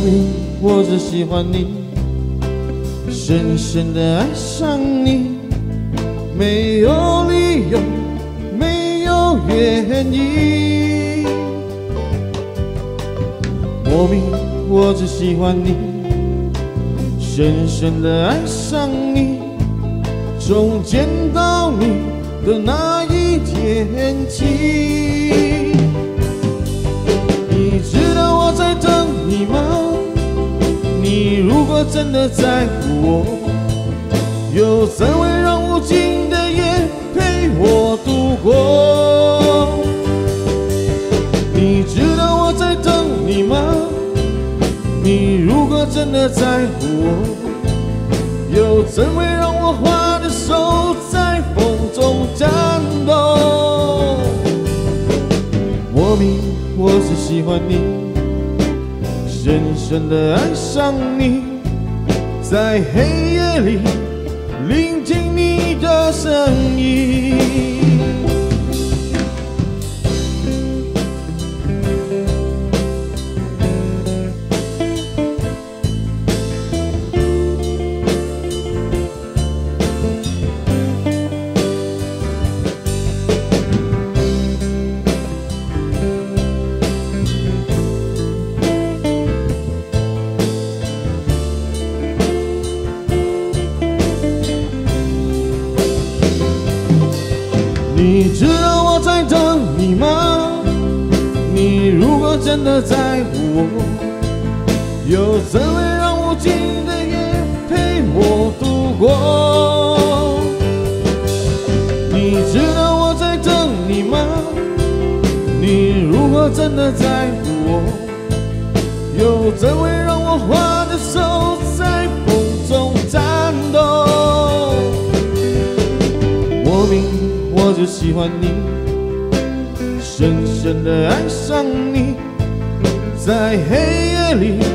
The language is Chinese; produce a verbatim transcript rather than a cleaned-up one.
明我只喜欢你，深深的爱上你，没有理由，没有原因。莫名我只喜欢你，深深的爱上你，从见到你的那一天起。你知道我在等你吗？你如果真的在乎我，又怎会让无尽的夜陪我度过？你知道我在等你吗？你如果真的在乎我，又怎会让我花的手在风中颤抖？莫名我只喜欢你，深深的爱上你，在黑夜里聆听你的声音。你知道我在等你吗？你如果真的在乎我，又怎会让无尽的夜陪我度过？你知道我在等你吗？你如果真的在乎我，又怎会让我花的手在风中颤抖？莫名我就喜欢你，深深的爱上你，在黑夜里